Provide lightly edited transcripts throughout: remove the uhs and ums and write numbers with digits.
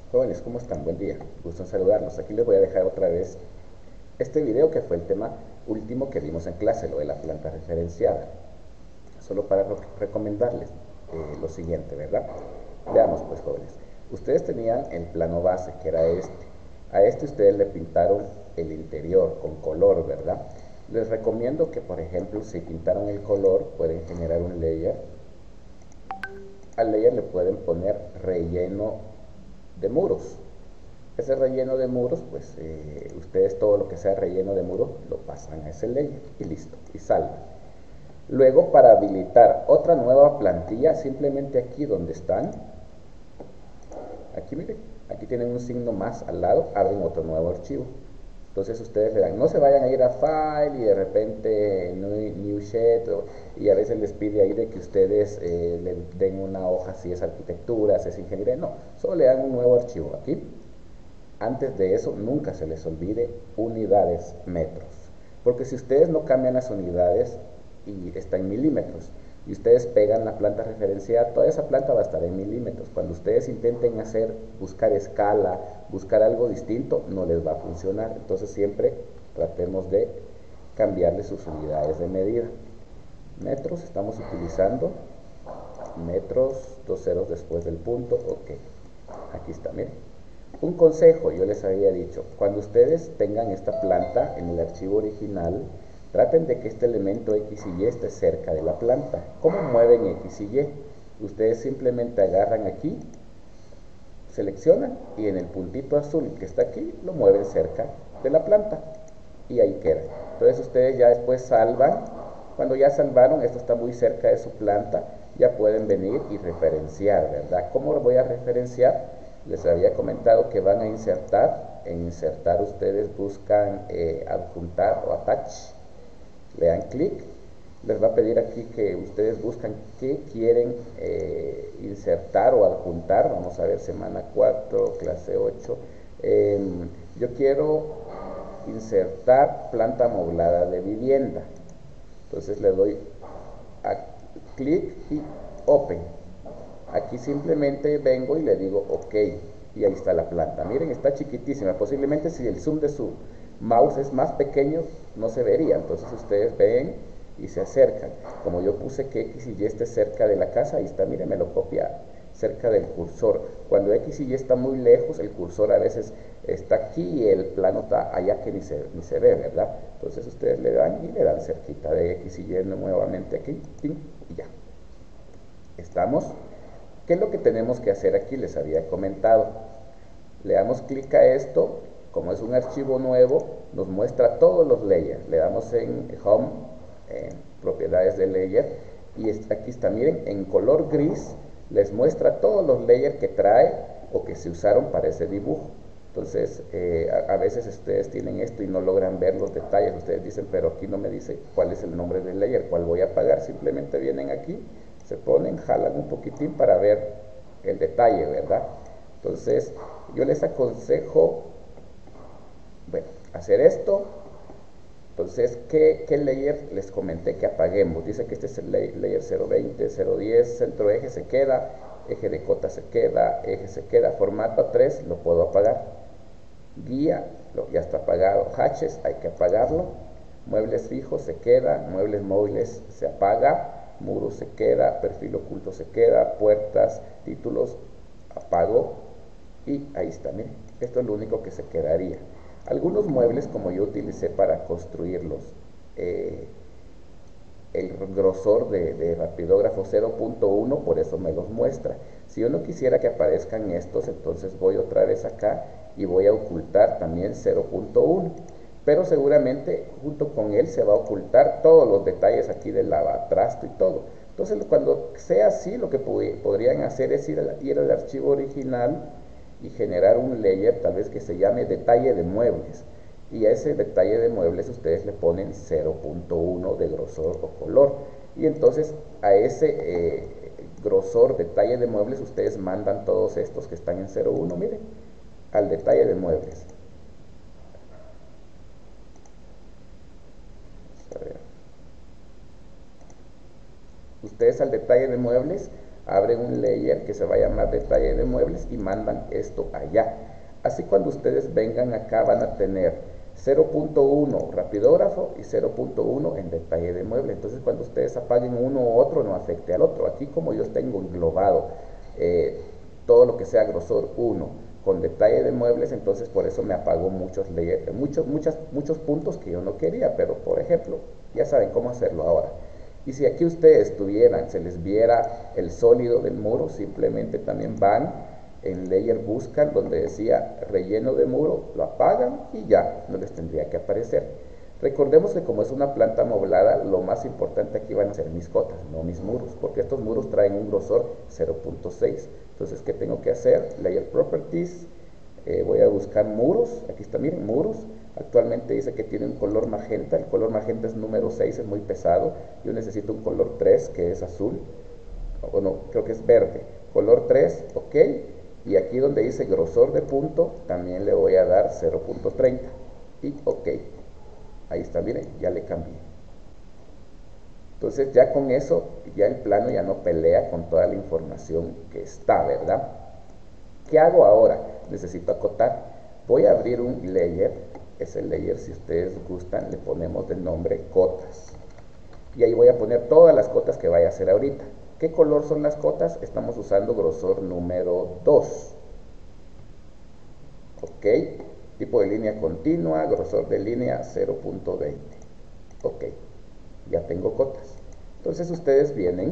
Jóvenes, ¿cómo están? Buen día. Gusto en saludarlos. Aquí les voy a dejar otra vez este video que fue el tema último que vimos en clase, lo de la planta referenciada. Solo para recomendarles lo siguiente, ¿verdad? Veamos pues, jóvenes. Ustedes tenían el plano base, que era este. A este ustedes le pintaron el interior con color, ¿verdad? Les recomiendo que, por ejemplo, si pintaron el color, pueden generar un layer. Al layer le pueden poner relleno de muros. Ese relleno de muros, pues ustedes todo lo que sea relleno de muros lo pasan a ese layer y listo, y salva. Luego, para habilitar otra nueva plantilla, simplemente aquí donde están, aquí miren, aquí tienen un signo más al lado, abren otro nuevo archivo. Entonces ustedes le dan, no se vayan a ir a File y de repente New Sheet, y a veces les pide ahí de que ustedes le den una hoja si es arquitectura, si es ingeniería. No, solo le dan un nuevo archivo aquí. Antes de eso, nunca se les olvide unidades, metros. Porque si ustedes no cambian las unidades y está en milímetros, y ustedes pegan la planta referenciada, toda esa planta va a estar en milímetros. Cuando ustedes intenten buscar escala, buscar algo distinto, no les va a funcionar. Entonces siempre tratemos de cambiarle sus unidades de medida. Metros, estamos utilizando metros, dos ceros después del punto, ok. Aquí está, miren. Un consejo, yo les había dicho, cuando ustedes tengan esta planta en el archivo original, traten de que este elemento X y Y esté cerca de la planta. ¿Cómo mueven X y Y? Ustedes simplemente agarran aquí, seleccionan y en el puntito azul que está aquí, lo mueven cerca de la planta y ahí queda. Entonces ustedes ya después salvan, cuando ya salvaron, esto está muy cerca de su planta, ya pueden venir y referenciar, ¿verdad? ¿Cómo lo voy a referenciar? Les había comentado que van a insertar, en insertar ustedes buscan adjuntar o attach, le dan clic, les va a pedir aquí que ustedes buscan qué quieren insertar o adjuntar. Vamos a ver, semana 4 clase 8. Yo quiero insertar planta amoblada de vivienda. Entonces le doy a clic y open. Aquí simplemente vengo y le digo ok, y ahí está la planta. Miren, está chiquitísima. Posiblemente si el zoom de su mouse es más pequeño, no se vería. Entonces ustedes ven y se acercan. Como yo puse que X y Y esté cerca de la casa, ahí está, miren, me lo copia cerca del cursor. Cuando X y Y está muy lejos, el cursor a veces está aquí y el plano está allá que ni se ve, ¿verdad? Entonces ustedes le dan y le dan cerquita de X y Y nuevamente aquí, y ya. ¿Estamos? ¿Qué es lo que tenemos que hacer aquí? Les había comentado. Le damos clic a esto, como es un archivo nuevo, nos muestra todos los layers. Le damos en Home, en Propiedades de Layer, y aquí está, miren, en color gris, les muestra todos los layers que trae o que se usaron para ese dibujo. Entonces, a veces ustedes tienen esto y no logran ver los detalles. Ustedes dicen, pero aquí no me dice cuál es el nombre del layer, cuál voy a apagar. Simplemente vienen aquí, se ponen, jalan un poquitín para ver el detalle, ¿verdad? Entonces, yo les aconsejo, bueno, hacer esto. Entonces, ¿qué layer les comenté que apaguemos? Dice que este es el layer 020, 010, centro eje se queda, eje de cota se queda, eje se queda, formato A3 lo puedo apagar, guía ya está apagado, hatches hay que apagarlo, muebles fijos se queda, muebles móviles se apaga, muro se queda, perfil oculto se queda, puertas, títulos, apago y ahí está, miren, esto es lo único que se quedaría. Algunos muebles, como yo utilicé para construirlos, el grosor de rapidógrafo 0.1, por eso me los muestra. Si yo no quisiera que aparezcan estos, entonces voy otra vez acá y voy a ocultar también 0.1. Pero seguramente junto con él se va a ocultar todos los detalles aquí del lavatrasto y todo. Entonces cuando sea así, lo que podrían hacer es ir al archivo original y generar un layer tal vez que se llame detalle de muebles, y a ese detalle de muebles ustedes le ponen 0.1 de grosor o color, y entonces a ese grosor detalle de muebles ustedes mandan todos estos que están en 0.1, miren, al detalle de muebles. A ver. Ustedes al detalle de muebles abren un layer que se va a llamar detalle de muebles y mandan esto allá. Así cuando ustedes vengan acá van a tener 0.1 rapidógrafo y 0.1 en detalle de mueble. Entonces cuando ustedes apaguen uno u otro no afecte al otro. Aquí como yo tengo englobado todo lo que sea grosor 1 con detalle de muebles, entonces por eso me apagó muchos layers, muchos puntos que yo no quería, pero por ejemplo, ya saben cómo hacerlo ahora. Y si aquí ustedes tuvieran, se les viera el sólido del muro, simplemente también van en layer, buscan donde decía relleno de muro, lo apagan y ya, no les tendría que aparecer. Recordemos que como es una planta amoblada, lo más importante aquí van a ser mis cotas, no mis muros, porque estos muros traen un grosor 0.6. Entonces, ¿qué tengo que hacer? Layer Properties, voy a buscar muros, aquí está, miren, muros. Actualmente dice que tiene un color magenta, el color magenta es número 6, es muy pesado. Yo necesito un color 3, que es azul, o no, creo que es verde. Color 3, ok. Y aquí donde dice grosor de punto, también le voy a dar 0.30. Y ok. Ahí está, miren, ya le cambié. Entonces ya con eso, ya el plano ya no pelea con toda la información que está, ¿verdad? ¿Qué hago ahora? Necesito acotar. Voy a abrir un layer, ese layer si ustedes gustan, le ponemos de nombre cotas. Y ahí voy a poner todas las cotas que vaya a hacer ahorita. ¿Qué color son las cotas? Estamos usando grosor número 2. Ok, tipo de línea continua, grosor de línea 0.20. Ok, ya tengo cotas. Entonces ustedes vienen,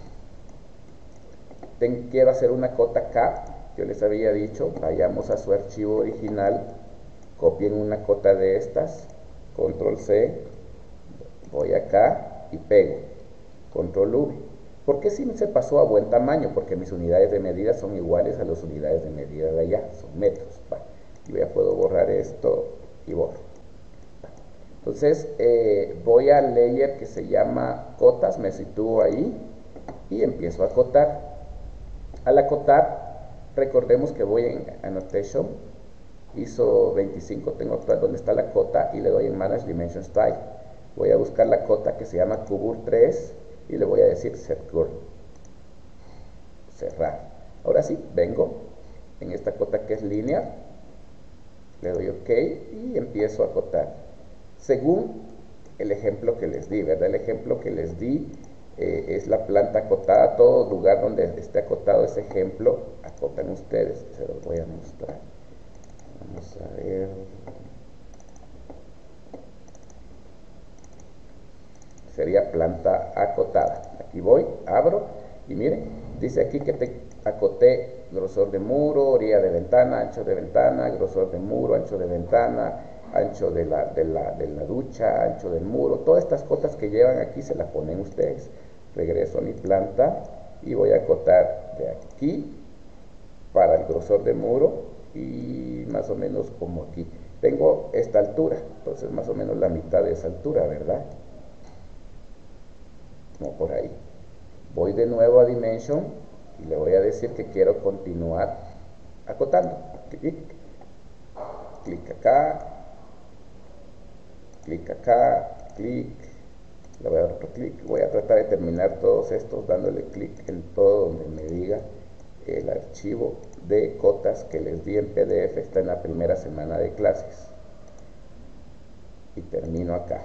quiero hacer una cota K, yo les había dicho, vayamos a su archivo original, copien una cota de estas, control C, voy acá y pego, control V. ¿Por qué si se pasó a buen tamaño? Porque mis unidades de medida son iguales a las unidades de medida de allá, son metros. Va. Yo ya puedo borrar esto y borro. Entonces voy al layer que se llama cotas, me sitúo ahí y empiezo a acotar. Al acotar, recordemos que voy en Annotation, ISO 25, tengo donde está la cota y le doy en Manage Dimension Style. Voy a buscar la cota que se llama Curve 3 y le voy a decir Set Curve. Cerrar. Ahora sí, vengo en esta cota que es lineal, le doy OK y empiezo a acotar. Según el ejemplo que les di, ¿verdad? El ejemplo que les di es la planta acotada. Todo lugar donde esté acotado ese ejemplo, acotan ustedes. Se los voy a mostrar. Vamos a ver. Sería planta acotada. Aquí voy, abro y miren, dice aquí que te acoté grosor de muro, orilla de ventana, ancho de ventana, grosor de muro, ancho de ventana, ancho de la ducha, ancho del muro. Todas estas cotas que llevan aquí se las ponen ustedes. Regreso a mi planta y voy a acotar de aquí para el grosor de muro y más o menos como aquí. Tengo esta altura, entonces más o menos la mitad de esa altura, ¿verdad? No, por ahí. Voy de nuevo a Dimension y le voy a decir que quiero continuar acotando. Clic, clic acá, clic acá, clic, le voy a dar otro clic. Voy a tratar de terminar todos estos dándole clic en todo donde me diga el archivo de cotas que les di en PDF. Está en la primera semana de clases. Y termino acá.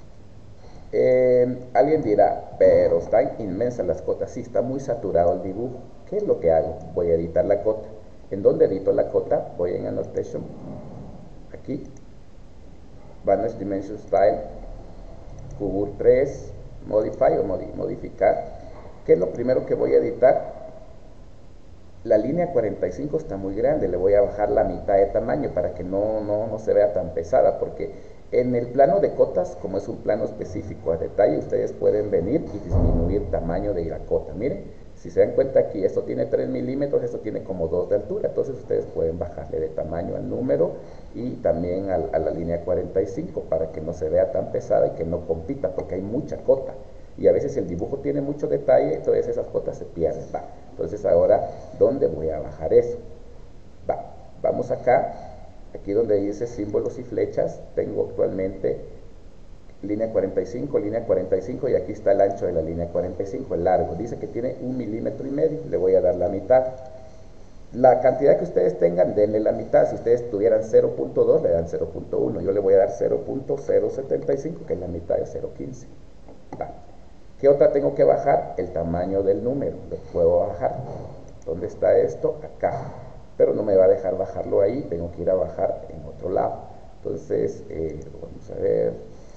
Alguien dirá, pero están inmensas las cotas. Sí, está muy saturado el dibujo. ¿Qué es lo que hago? Voy a editar la cota. ¿En dónde edito la cota? Voy en Annotation, aquí, Manage Dimension Style, Curve 3, Modify o modificar. ¿Qué es lo primero que voy a editar? La línea 45 está muy grande, le voy a bajar la mitad de tamaño para que no se vea tan pesada, porque en el plano de cotas, como es un plano específico a detalle, ustedes pueden venir y disminuir tamaño de la cota. Miren, si se dan cuenta aquí, esto tiene 3 milímetros, esto tiene como 2 de altura, entonces ustedes pueden bajarle de tamaño al número y también a la línea 45 para que no se vea tan pesada y que no compita, porque hay mucha cota. Y a veces el dibujo tiene mucho detalle, entonces esas cotas se pierden. Va. Entonces ahora, ¿dónde voy a bajar eso? Va. Vamos acá, aquí donde dice símbolos y flechas, tengo actualmente línea 45, línea 45, y aquí está el ancho de la línea 45, el largo. Dice que tiene 1,5 milímetros, le voy a dar la mitad. La cantidad que ustedes tengan, denle la mitad. Si ustedes tuvieran 0.2, le dan 0.1. Yo le voy a dar 0.075, que es la mitad de 0.15. ¿Qué otra tengo que bajar? El tamaño del número. Lo puedo bajar. ¿Dónde está esto? Acá. Pero no me va a dejar bajarlo ahí. Tengo que ir a bajar en otro lado. Entonces, vamos a ver.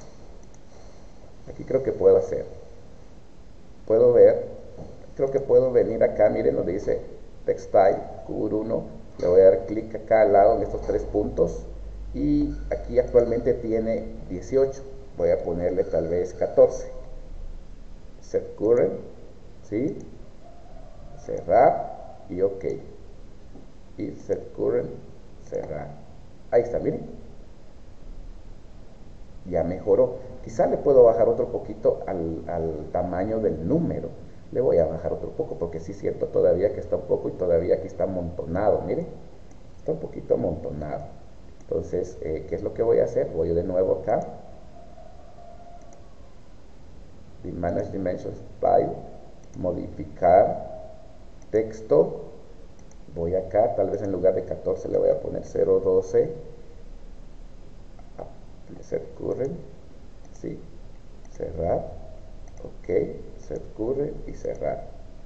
Aquí creo que puedo hacer. Puedo ver. Creo que puedo venir acá. Miren donde dice Textile, Cubur 1. Le voy a dar clic acá al lado en estos 3 puntos. Y aquí actualmente tiene 18. Voy a ponerle tal vez 14. Set current, ¿sí? Cerrar y OK. Y set current, cerrar. Ahí está, miren. Ya mejoró. Quizá le puedo bajar otro poquito al tamaño del número. Le voy a bajar otro poco porque sí siento todavía que está un poco, y todavía aquí está amontonado, miren. Está un poquito amontonado. Entonces, ¿qué es lo que voy a hacer? Voy de nuevo acá. Manage Dimensions Style. Modificar. Texto. Voy acá, tal vez en lugar de 14 le voy a poner 0.12. Set current, sí, cerrar, OK, set current y cerrar.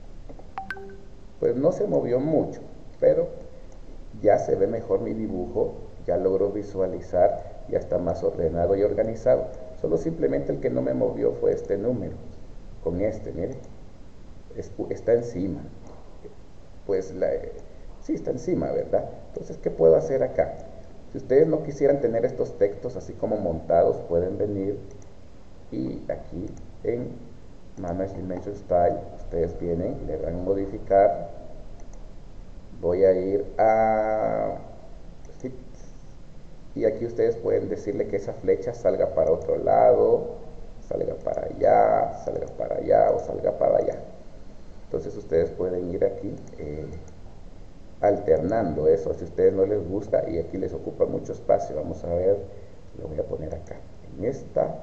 Pues no se movió mucho, pero ya se ve mejor mi dibujo, ya logro visualizar, ya está más ordenado y organizado. Solo simplemente el que no me movió fue este número. Con este, mire, está encima. Pues sí está encima, ¿verdad? Entonces, ¿qué puedo hacer acá? Si ustedes no quisieran tener estos textos así como montados, pueden venir y aquí en Manage Dimension Style, ustedes vienen, le dan modificar. Voy a ir a Fit, y aquí ustedes pueden decirle que esa flecha salga para otro lado, salga para allá o salga para allá. Entonces ustedes pueden ir aquí alternando eso, si a ustedes no les gusta y aquí les ocupa mucho espacio. Vamos a ver, lo voy a poner acá. En esta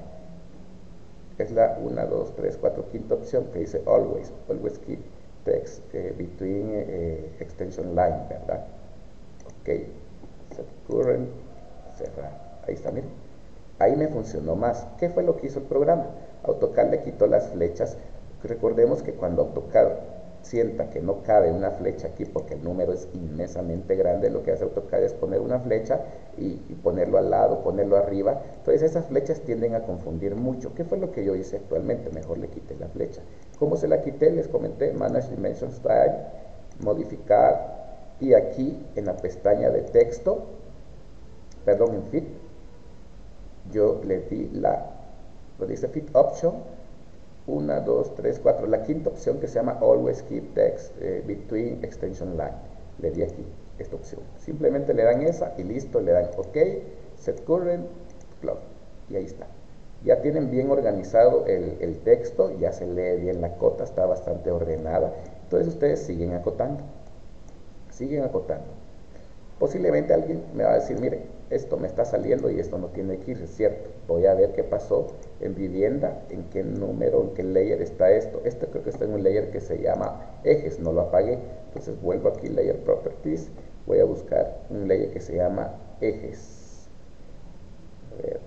es la 1, 2, 3, 4, quinta opción que dice always keep text between extension line, ¿verdad? OK, set current, cerrar. Ahí está, miren. Ahí me funcionó más. ¿Qué fue lo que hizo el programa? AutoCAD le quitó las flechas. Recordemos que cuando AutoCAD sienta que no cabe una flecha aquí porque el número es inmensamente grande, lo que hace AutoCAD es poner una flecha y ponerlo al lado, ponerlo arriba. Entonces esas flechas tienden a confundir mucho. ¿Qué fue lo que yo hice actualmente? Mejor le quité la flecha. ¿Cómo se la quité? Les comenté, Manage Dimension Style, modificar, y aquí en la pestaña de texto, perdón, en Fit, yo le di lo dice Fit Option, 1, 2, 3, 4, la quinta opción que se llama Always Keep Text Between Extension Line. Le di aquí esta opción. Simplemente le dan esa y listo, le dan OK, Set Current, Clock. Y ahí está. Ya tienen bien organizado el texto, ya se lee bien la cota, está bastante ordenada. Entonces ustedes siguen acotando. Siguen acotando. Posiblemente alguien me va a decir, mire, esto me está saliendo y esto no tiene que ir, es cierto. Voy a ver qué pasó en vivienda, en qué número, en qué layer está esto. Esto creo que está en un layer que se llama ejes, no lo apagué. Entonces vuelvo aquí, Layer Properties, voy a buscar un layer que se llama ejes. A ver.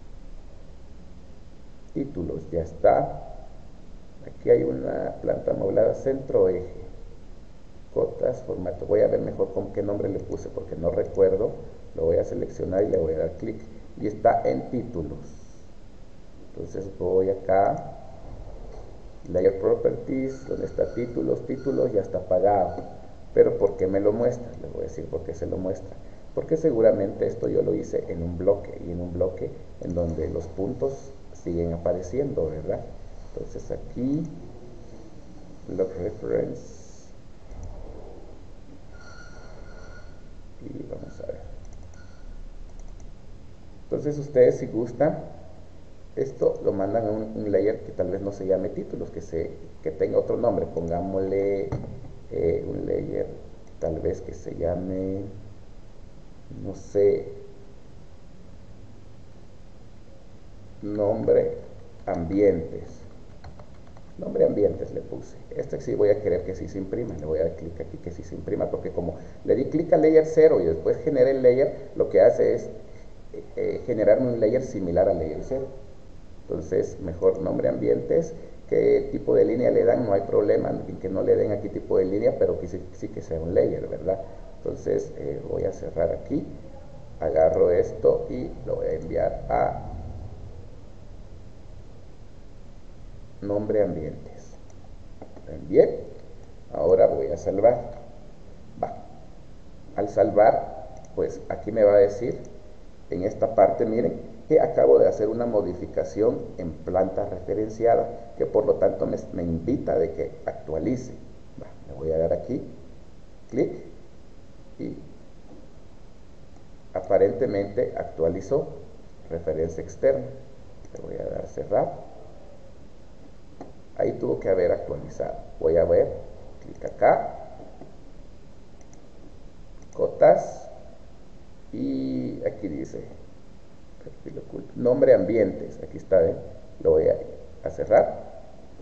Títulos, ya está. Aquí hay una planta amoblada centro eje. Cotas, formato. Voy a ver mejor con qué nombre le puse porque no recuerdo. Lo voy a seleccionar y le voy a dar clic. Y está en títulos. Entonces voy acá. Layer Properties, donde está títulos. Títulos ya está apagado. Pero ¿por qué me lo muestra? Les voy a decir por qué se lo muestra. Porque seguramente esto yo lo hice en un bloque. Y en un bloque en donde los puntos siguen apareciendo, ¿verdad? Entonces aquí, Block Reference. Y vamos a ver. Entonces ustedes, si gustan, esto lo mandan a un layer que tal vez no se llame títulos, que tenga otro nombre. Pongámosle un layer tal vez que se llame, no sé, nombre ambientes. Nombre ambientes le puse. Este sí voy a querer que sí se imprima. Le voy a dar clic aquí que sí se imprima porque como le di clic a layer 0 y después generé el layer, lo que hace es generarme un layer similar al layer 0. Entonces, mejor nombre ambientes. ¿Qué tipo de línea le dan? No hay problema en que no le den aquí tipo de línea, pero que sí que sea un layer, ¿verdad? Entonces, voy a cerrar aquí. Agarro esto y lo voy a enviar a nombre ambientes. Lo envié. Ahora voy a salvar. Va. Al salvar, pues aquí me va a decir, en esta parte, miren, que acabo de hacer una modificación en planta referenciada, que por lo tanto me invita de que actualice. Va, le voy a dar aquí, clic, y aparentemente actualizó. Referencia externa. Le voy a dar cerrar. Ahí tuvo que haber actualizado. Voy a ver, clic acá, cotas, y aquí dice perfil oculto, nombre ambientes, aquí está, lo voy a cerrar.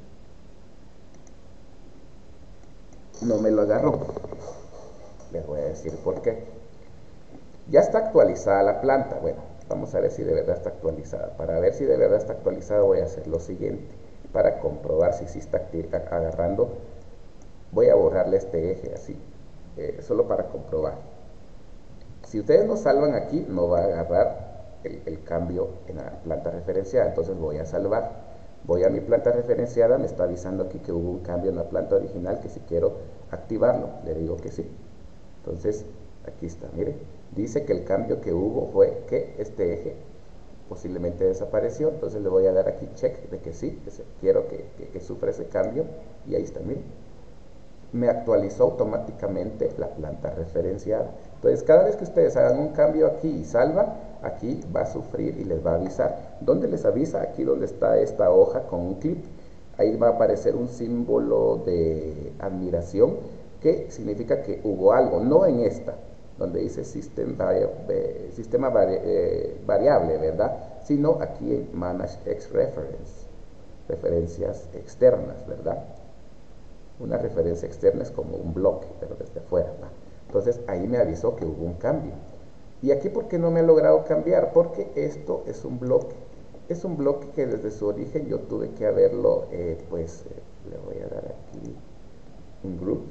No me lo agarró. Les voy a decir por qué. Ya está actualizada la planta. Bueno, vamos a ver si de verdad está actualizada. Para ver si de verdad está actualizada voy a hacer lo siguiente. Para comprobar si sí está agarrando, voy a borrarle este eje así, solo para comprobar. Si ustedes no salvan aquí, no va a agarrar el cambio en la planta referenciada. Entonces voy a salvar. Voy a mi planta referenciada, me está avisando aquí que hubo un cambio en la planta original, que si quiero activarlo, le digo que sí. Entonces, aquí está, mire. Dice que el cambio que hubo fue que este eje posiblemente desapareció. Entonces le voy a dar aquí check de que sí, quiero que sufra ese cambio. Y ahí está, mire. Me actualizó automáticamente la planta referenciada. Entonces, cada vez que ustedes hagan un cambio aquí y salvan, aquí va a sufrir y les va a avisar. ¿Dónde les avisa? Aquí donde está esta hoja con un clip. Ahí va a aparecer un símbolo de admiración que significa que hubo algo, no en esta, donde dice sistema variable, ¿verdad? Sino aquí en Manage X Reference, referencias externas, ¿verdad? Una referencia externa es como un bloque, pero desde afuera, ¿va? Entonces ahí me avisó que hubo un cambio. Y aquí, ¿por qué no me ha logrado cambiar? Porque esto es un bloque. Es un bloque que desde su origen yo tuve que haberlo, le voy a dar aquí un group.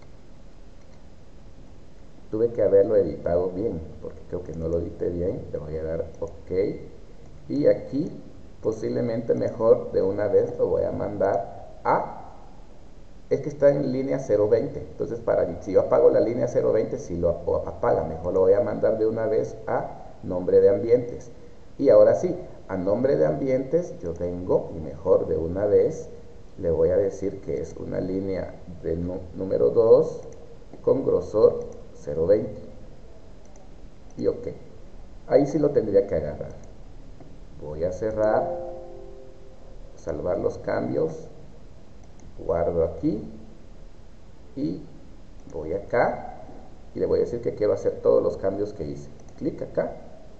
Tuve que haberlo editado bien, porque creo que no lo edité bien. Le voy a dar OK. Y aquí, posiblemente mejor de una vez lo voy a mandar a... Es que está en línea 020, entonces si yo apago la línea 020, si lo apaga, mejor lo voy a mandar de una vez a nombre de ambientes. Y ahora sí, a nombre de ambientes yo vengo y mejor de una vez le voy a decir que es una línea de número 2 con grosor 020. Y OK. Ahí sí lo tendría que agarrar. Voy a cerrar, salvar los cambios, guardo aquí y voy acá y le voy a decir que quiero hacer todos los cambios que hice. Clic acá,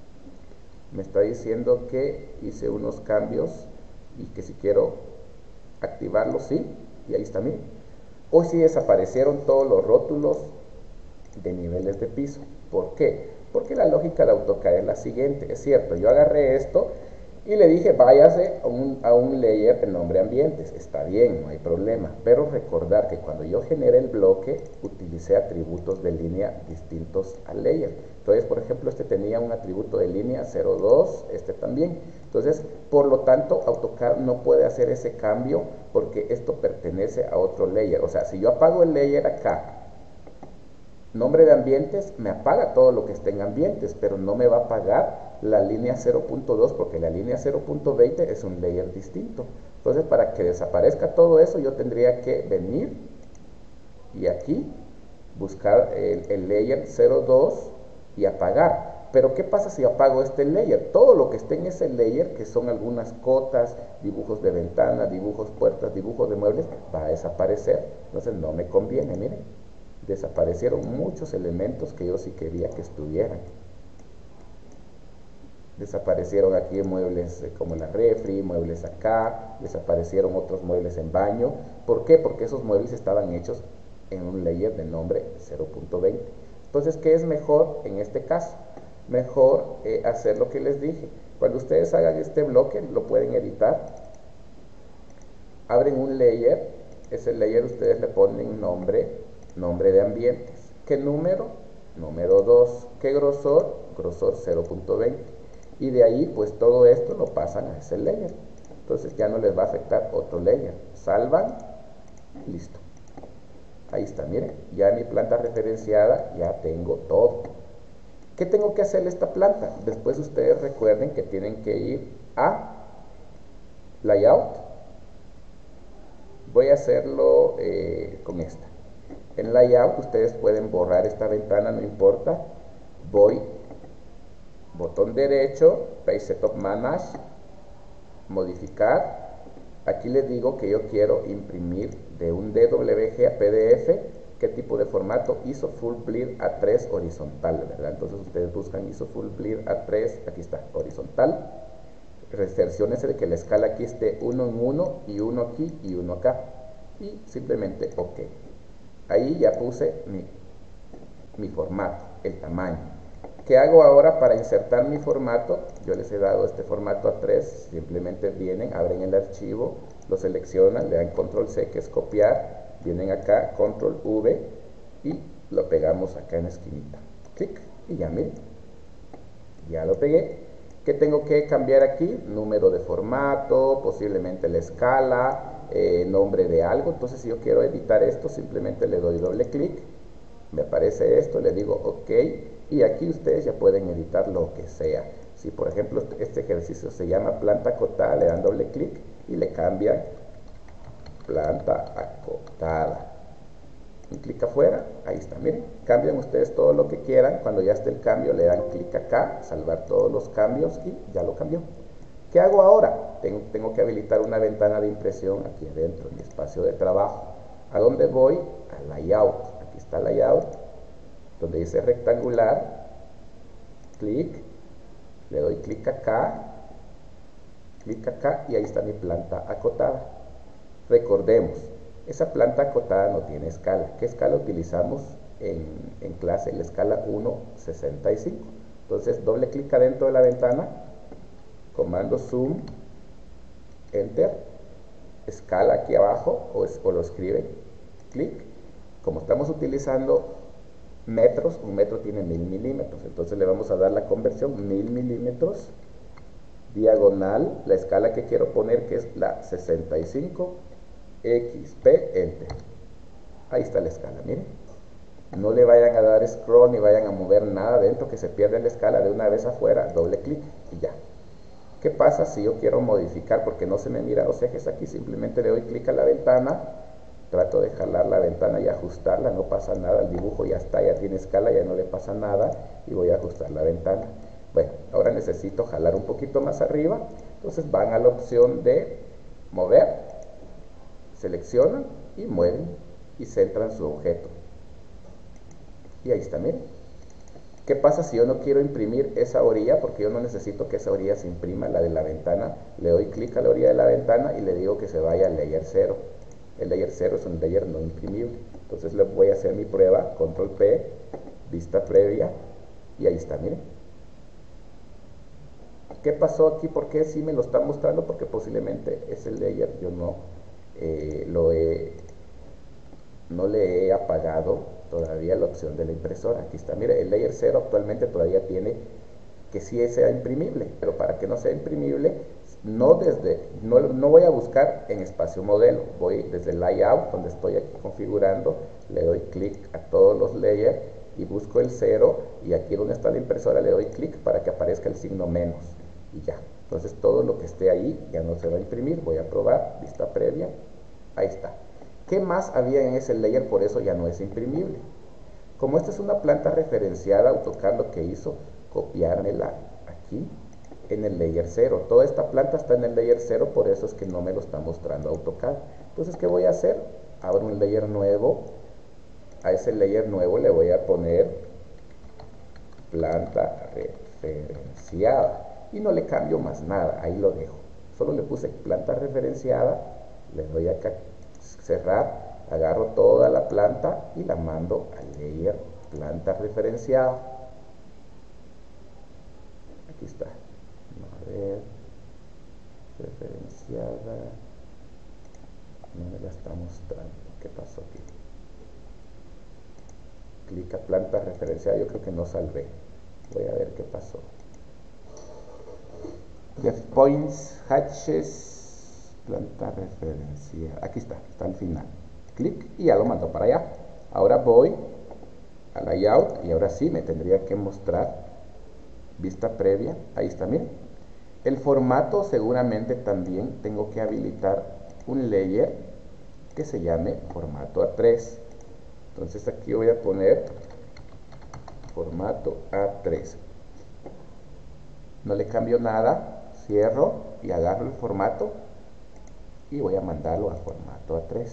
me está diciendo que hice unos cambios y que si quiero activarlos, sí, y ahí está, miren. Hoy sí desaparecieron todos los rótulos de niveles de piso. ¿Por qué? Porque la lógica de AutoCAD es la siguiente. Es cierto, yo agarré esto y le dije váyase a un layer de nombre ambientes. Está bien, no hay problema. Pero recordar que cuando yo generé el bloque, utilicé atributos de línea distintos al layer. Entonces, por ejemplo, este tenía un atributo de línea 02, este también. Entonces, por lo tanto, AutoCAD no puede hacer ese cambio porque esto pertenece a otro layer. O sea, si yo apago el layer acá, nombre de ambientes, me apaga todo lo que esté en ambientes, pero no me va a apagar la línea 0.2 porque la línea 0.20 es un layer distinto. Entonces, para que desaparezca todo eso, yo tendría que venir y aquí buscar el layer 02 y apagar. Pero ¿qué pasa si apago este layer? Todo lo que esté en ese layer, que son algunas cotas, dibujos de ventana, dibujos puertas, dibujos de muebles, va a desaparecer. Entonces no me conviene, miren. Desaparecieron muchos elementos que yo sí quería que estuvieran. Desaparecieron aquí muebles como la refri, muebles acá, desaparecieron otros muebles en baño. ¿Por qué? Porque esos muebles estaban hechos en un layer de nombre 0.20. Entonces, ¿qué es mejor en este caso? Mejor hacer lo que les dije. Cuando ustedes hagan este bloque, lo pueden editar. Abren un layer, ese layer ustedes le ponen nombre de ambientes. ¿Qué número? Número 2. ¿Qué grosor? Grosor 0.20. Y de ahí, pues todo esto lo pasan a ese layer. Entonces ya no les va a afectar otro layer. Salvan, listo. Ahí está, miren, ya en mi planta referenciada ya tengo todo. ¿Qué tengo que hacerle a esta planta? Después ustedes recuerden que tienen que ir a Layout. Voy a hacerlo con esta. En Layout ustedes pueden borrar esta ventana, no importa. Voy, botón derecho, Page Setup Manage, modificar. Aquí les digo que yo quiero imprimir de un DWG a PDF. ¿Qué tipo de formato? ISO Full Bleed A3 horizontal, ¿verdad? Entonces ustedes buscan ISO Full Bleed A3, aquí está, horizontal. Cerciónense de que la escala aquí esté 1 en 1 y 1 aquí y 1 acá. Y simplemente OK. Ahí ya puse mi formato, el tamaño. ¿Qué hago ahora para insertar mi formato? Yo les he dado este formato A3, simplemente vienen, abren el archivo, lo seleccionan, le dan Control C, que es copiar, vienen acá, Control V, y lo pegamos acá en la esquinita. Clic, y ya miren, ya lo pegué. ¿Qué tengo que cambiar aquí? Número de formato, posiblemente la escala, nombre de algo. Entonces, si yo quiero editar esto, simplemente le doy doble clic, me aparece esto, le digo OK, y aquí ustedes ya pueden editar lo que sea. Si por ejemplo este ejercicio se llama planta acotada, le dan doble clic y le cambian planta acotada. Un clic afuera, ahí está, miren, cambian ustedes todo lo que quieran. Cuando ya esté el cambio le dan clic acá, salvar todos los cambios y ya lo cambió. ¿Qué hago ahora? Tengo que habilitar una ventana de impresión aquí adentro, en mi espacio de trabajo. ¿A dónde voy? A Layout. Aquí está Layout, donde dice rectangular, clic, le doy clic acá y ahí está mi planta acotada. Recordemos, esa planta acotada no tiene escala. ¿Qué escala utilizamos en clase? La escala 1:65. Entonces, doble clic adentro de la ventana, comando zoom, enter, escala aquí abajo, o lo escriben, clic. Como estamos utilizando metros, un metro tiene 1000 milímetros, entonces le vamos a dar la conversión 1000 milímetros, diagonal, la escala que quiero poner, que es la 65, XP, enter. Ahí está la escala, miren. No le vayan a dar scroll ni vayan a mover nada dentro, que se pierde la escala. De una vez afuera, doble clic y ya. ¿Qué pasa si yo quiero modificar? Porque no se me miran los ejes aquí, simplemente le doy clic a la ventana, trato de jalar la ventana y ajustarla, no pasa nada, el dibujo ya está, ya tiene escala, ya no le pasa nada, y voy a ajustar la ventana. Bueno, ahora necesito jalar un poquito más arriba, entonces van a la opción de mover, seleccionan y mueven y centran su objeto. Y ahí está, miren. ¿Qué pasa si yo no quiero imprimir esa orilla? Porque yo no necesito que esa orilla se imprima, la de la ventana. Le doy clic a la orilla de la ventana y le digo que se vaya al layer 0. El layer 0 es un layer no imprimible. Entonces le voy a hacer mi prueba, control P, vista previa, y ahí está, miren. ¿Qué pasó aquí? ¿Por qué sí me lo está mostrando? Porque posiblemente ese layer yo no le he apagado todavía la opción de la impresora. Aquí está, mire, el layer 0 actualmente todavía tiene que sí sea imprimible, pero para que no sea imprimible, no voy a buscar en espacio modelo, voy desde layout, donde estoy aquí configurando, le doy clic a todos los layers y busco el 0, y aquí donde está la impresora le doy clic para que aparezca el signo menos, y ya. Entonces todo lo que esté ahí ya no se va a imprimir. Voy a probar, vista previa, ahí está. ¿Qué más había en ese layer? Por eso ya no es imprimible. Como esta es una planta referenciada, AutoCAD lo que hizo, copiármela aquí en el layer 0. Toda esta planta está en el layer 0, por eso es que no me lo está mostrando AutoCAD. Entonces, ¿qué voy a hacer? Abro un layer nuevo. A ese layer nuevo le voy a poner planta referenciada. y no le cambio más nada, ahí lo dejo. Solo le puse planta referenciada, le doy acá cerrar, agarro toda la planta y la mando al layer planta referenciada. Aquí está. A ver, referenciada. No me la está mostrando. ¿Qué pasó aquí? Clic a planta referenciada. Yo creo que no salvé. Voy a ver qué pasó. Def points, hatches, planta referenciada. Aquí está al final. Clic y ya lo mando para allá. Ahora voy a layout y ahora sí me tendría que mostrar vista previa. Ahí está, miren. El formato seguramente también tengo que habilitar un layer que se llame formato A3. Entonces aquí voy a poner formato A3. No le cambio nada, cierro y agarro el formato y voy a mandarlo a formato A3.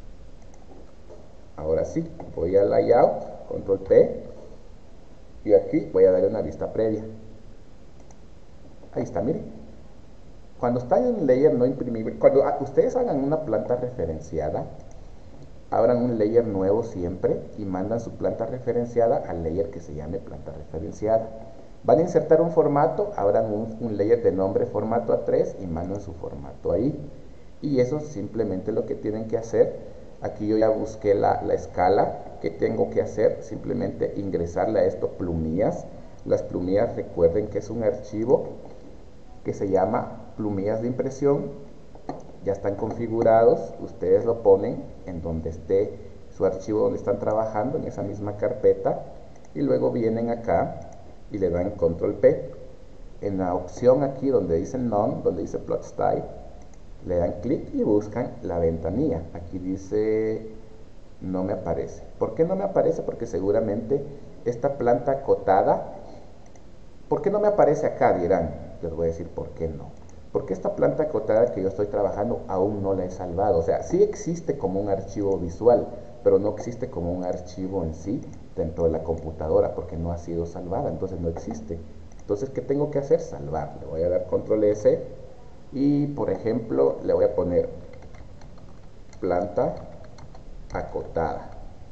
Ahora sí, voy a layout, control P y aquí voy a darle una vista previa. Ahí está, miren. Cuando está en un layer no imprimible, cuando ustedes hagan una planta referenciada, abran un layer nuevo siempre y mandan su planta referenciada al layer que se llame planta referenciada. Van a insertar un formato, abran un layer de nombre formato A3 y mandan su formato ahí. Y eso es simplemente lo que tienen que hacer. Aquí yo ya busqué la escala que tengo que hacer, simplemente ingresarle a esto plumillas. Las plumillas, recuerden que es un archivo que se llama plumillas de impresión. Ya están configurados, ustedes lo ponen en donde esté su archivo donde están trabajando, en esa misma carpeta, y luego vienen acá y le dan control P. En la opción aquí donde dice None, donde dice Plot Style, le dan clic y buscan la ventanilla. Aquí dice no me aparece. ¿Por qué no me aparece? Porque seguramente esta planta acotada, ¿por qué no me aparece acá? Dirán, les voy a decir por qué no. Porque esta planta acotada que yo estoy trabajando aún no la he salvado. O sea, sí existe como un archivo visual, pero no existe como un archivo en sí dentro de la computadora porque no ha sido salvada, entonces no existe. Entonces, ¿qué tengo que hacer? Salvar. Le voy a dar control S y, por ejemplo, le voy a poner planta acotada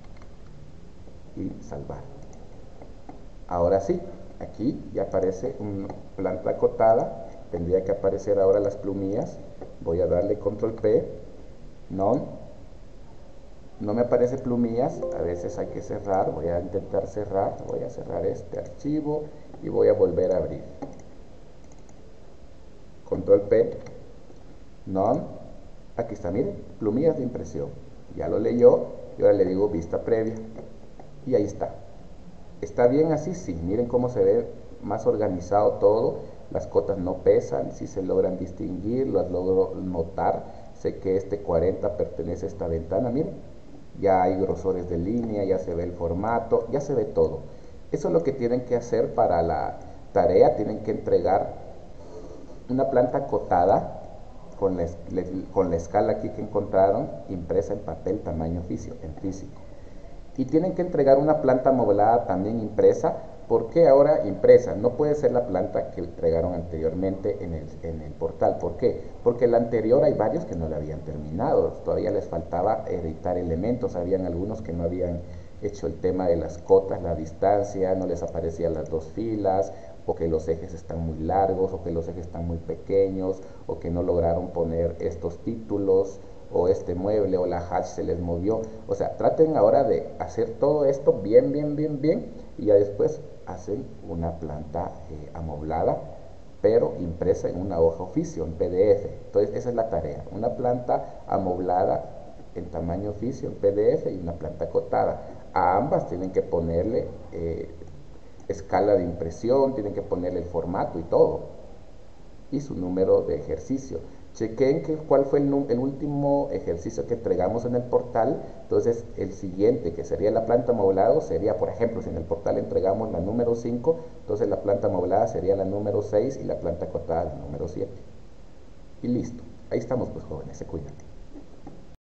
y salvar. Ahora sí, aquí ya aparece una planta acotada, tendría que aparecer ahora las plumillas. Voy a darle control P, no me aparece plumillas, a veces hay que cerrar, voy a intentar cerrar, voy a cerrar este archivo y voy a volver a abrir. Control P, no, aquí está, miren, plumillas de impresión, ya lo leyó y ahora le digo vista previa y ahí está. ¿Está bien así? Sí, miren cómo se ve más organizado todo, las cotas no pesan, si se logran distinguir, las logro notar, sé que este 40 pertenece a esta ventana, miren, ya hay grosores de línea, ya se ve el formato, ya se ve todo. Eso es lo que tienen que hacer para la tarea, tienen que entregar una planta acotada con la escala aquí que encontraron, impresa en papel tamaño en físico. Y tienen que entregar una planta modelada también impresa. ¿Por qué ahora impresa? No puede ser la planta que entregaron anteriormente en el portal. ¿Por qué? Porque la anterior hay varios que no la habían terminado. Todavía les faltaba editar elementos. Habían algunos que no habían hecho el tema de las cotas, la distancia, no les aparecían las dos filas, o que los ejes están muy largos, o que los ejes están muy pequeños, o que no lograron poner estos títulos, o este mueble o la hatch se les movió. O sea, traten ahora de hacer todo esto bien, y ya después hacen una planta amoblada, pero impresa en una hoja oficio, en PDF. Entonces esa es la tarea, una planta amoblada en tamaño oficio, en PDF, y una planta acotada. A ambas tienen que ponerle escala de impresión, tienen que ponerle el formato y todo, y su número de ejercicio. Chequen cuál fue el último ejercicio que entregamos en el portal. Entonces el siguiente, que sería la planta amoblada, sería, por ejemplo, si en el portal entregamos la número 5, entonces la planta amoblada sería la número 6 y la planta acotada la número 7. Y listo. Ahí estamos, pues, jóvenes, se cuidan.